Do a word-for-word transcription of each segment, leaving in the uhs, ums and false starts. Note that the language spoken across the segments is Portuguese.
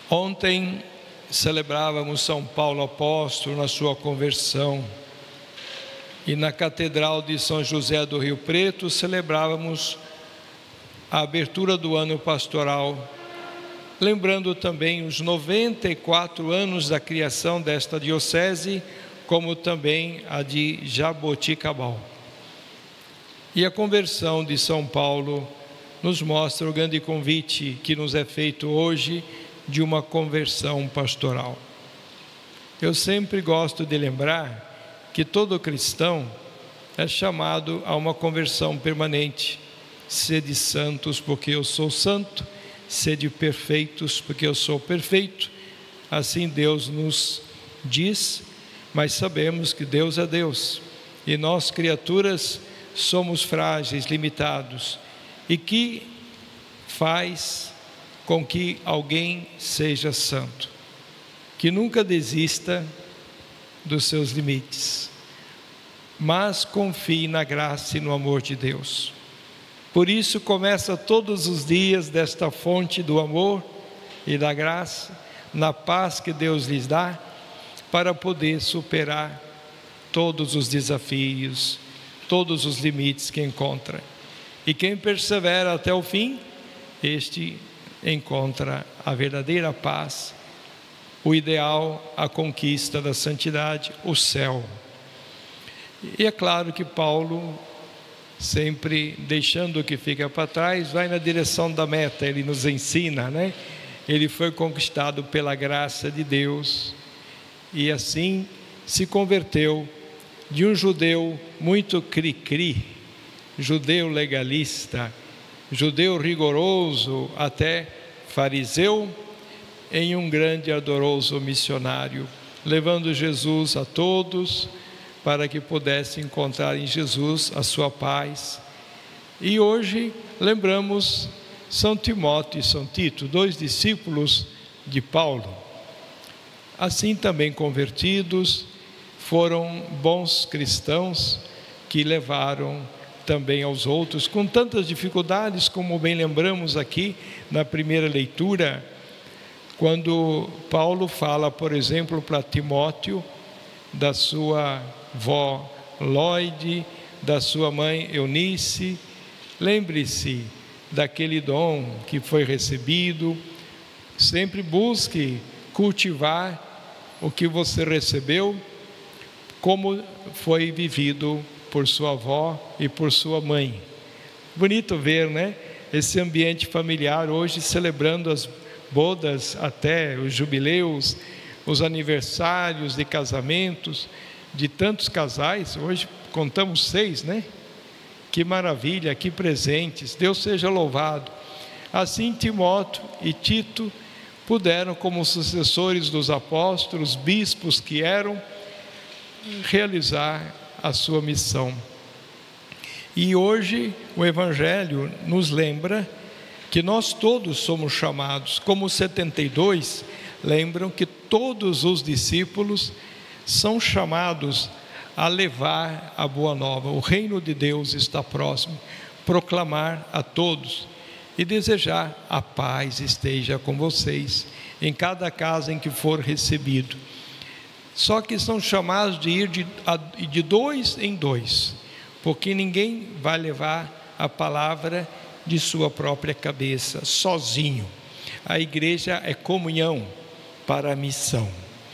Ontem celebrávamos São Paulo Apóstolo na sua conversão, e na Catedral de São José do Rio Preto celebrávamos a abertura do ano pastoral, lembrando também os noventa e quatro anos da criação desta diocese, como também a de Jaboticabal. E a conversão de São Paulo nos mostra o grande convite que nos é feito hoje de uma conversão pastoral. Eu sempre gosto de lembrar que todo cristão é chamado a uma conversão permanente. Sede santos, porque eu sou santo; sede perfeitos, porque eu sou perfeito. Assim Deus nos diz, mas sabemos que Deus é Deus, e nós, criaturas, somos frágeis, limitados, e que faz com que alguém seja santo, que nunca desista dos seus limites, mas confie na graça e no amor de Deus. Por isso começa todos os dias desta fonte do amor e da graça, na paz que Deus lhes dá, para poder superar todos os desafios, todos os limites que encontra. E quem persevera até o fim, este encontra a verdadeira paz, o ideal, a conquista da santidade, o céu. E é claro que Paulo, sempre deixando o que fica para trás, vai na direção da meta. Ele nos ensina, né? Ele foi conquistado pela graça de Deus e assim se converteu de um judeu muito cri-cri, judeu legalista, judeu rigoroso, até fariseu, em um grande e ardoroso missionário, levando Jesus a todos para que pudessem encontrar em Jesus a sua paz. E hoje lembramos São Timóteo e São Tito, dois discípulos de Paulo. Assim também convertidos, foram bons cristãos que levaram também aos outros, com tantas dificuldades, como bem lembramos aqui na primeira leitura, quando Paulo fala, por exemplo, para Timóteo, da sua vó Lóide, da sua mãe Eunice. Lembre-se daquele dom que foi recebido, sempre busque cultivar o que você recebeu, como foi vivido por sua avó e por sua mãe. Bonito ver, né? Esse ambiente familiar hoje celebrando as bodas, até os jubileus, os aniversários de casamentos de tantos casais. Hoje contamos seis, né? Que maravilha, que presentes, Deus seja louvado. Assim Timóteo e Tito puderam, como sucessores dos apóstolos, bispos que eram, realizar a sua missão. E hoje o Evangelho nos lembra que nós todos somos chamados, como os setenta e dois lembram que todos os discípulos são chamados a levar a boa nova. O reino de Deus está próximo, proclamar a todos e desejar a paz esteja com vocês em cada casa em que for recebido. Só que são chamados de ir de, de dois em dois, porque ninguém vai levar a palavra de sua própria cabeça, sozinho. A igreja é comunhão para a missão.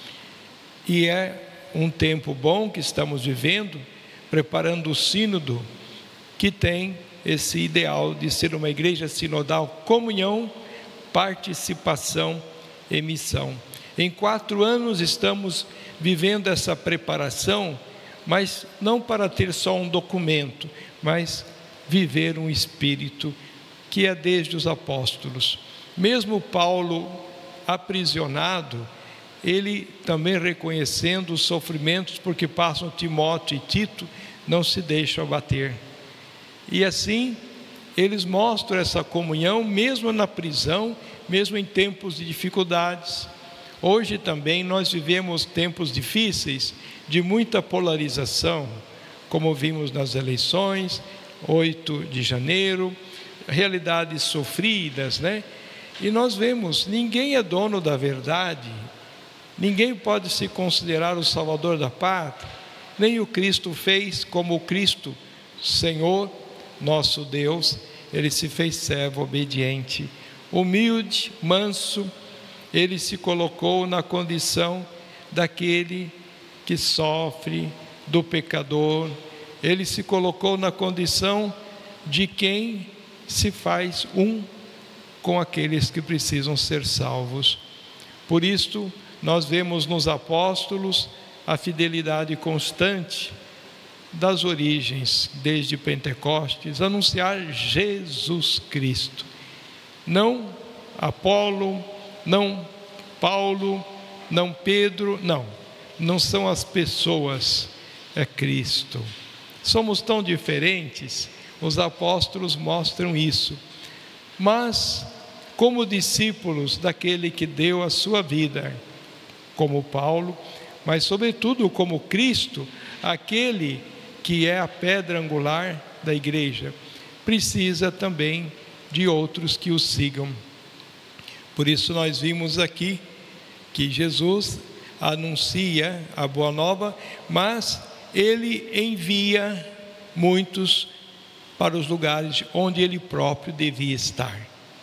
E é um tempo bom que estamos vivendo, preparando o sínodo, que tem esse ideal de ser uma igreja sinodal, comunhão, participação e missão. Em quatro anos estamos vivendo essa preparação, mas não para ter só um documento, mas viver um espírito que é desde os apóstolos. Mesmo Paulo aprisionado, ele também reconhecendo os sofrimentos porque passam Timóteo e Tito, não se deixam abater. E assim, eles mostram essa comunhão, mesmo na prisão, mesmo em tempos de dificuldades. Hoje também nós vivemos tempos difíceis, de muita polarização, como vimos nas eleições, oito de janeiro, realidades sofridas, né? E nós vemos, ninguém é dono da verdade, ninguém pode se considerar o salvador da pátria, nem o Cristo fez como o Cristo, Senhor, nosso Deus, ele se fez servo obediente, humilde, manso, ele se colocou na condição daquele que sofre, do pecador, ele se colocou na condição de quem se faz um com aqueles que precisam ser salvos. Por isto, nós vemos nos apóstolos a fidelidade constante das origens, desde Pentecostes, anunciar Jesus Cristo. Não Apolo, não Paulo, não Pedro, não. Não são as pessoas, é Cristo. Somos tão diferentes, os apóstolos mostram isso. Mas, como discípulos daquele que deu a sua vida, como Paulo, mas sobretudo como Cristo, aquele que é a pedra angular da igreja, precisa também de outros que o sigam. Por isso nós vimos aqui que Jesus anuncia a boa nova, mas ele envia muitos para os lugares onde ele próprio devia estar.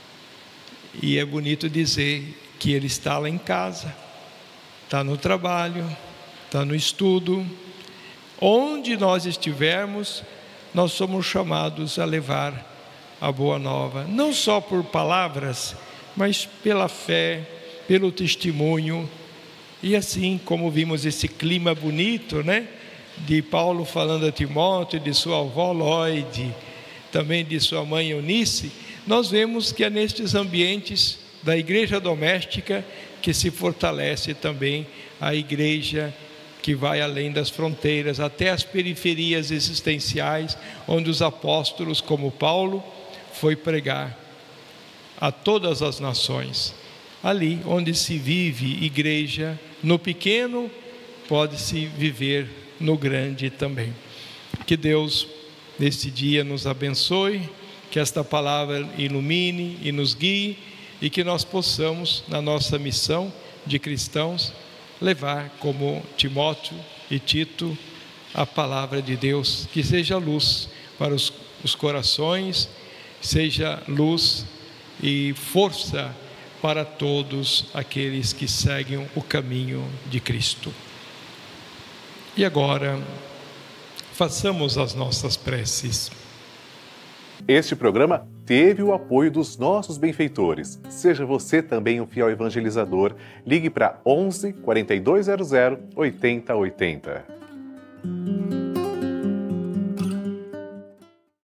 E é bonito dizer que ele está lá em casa, está no trabalho, está no estudo. Onde nós estivermos, nós somos chamados a levar a boa nova, não só por palavras, mas pela fé, pelo testemunho. E assim como vimos esse clima bonito, né, de Paulo falando a Timóteo, de sua avó Lloyd, também de sua mãe Eunice, nós vemos que é nestes ambientes da igreja doméstica que se fortalece também a igreja que vai além das fronteiras, até as periferias existenciais, onde os apóstolos, como Paulo, foi pregar a todas as nações. Ali onde se vive igreja, no pequeno, pode-se viver no grande também. Que Deus, neste dia, nos abençoe, que esta palavra ilumine e nos guie, e que nós possamos, na nossa missão de cristãos, levar como Timóteo e Tito a palavra de Deus, que seja luz para os, os corações, seja luz e força para todos aqueles que seguem o caminho de Cristo. E agora, façamos as nossas preces. Este programa teve o apoio dos nossos benfeitores. Seja você também um fiel evangelizador. Ligue para onze, quarenta e dois zero zero, oitenta oitenta.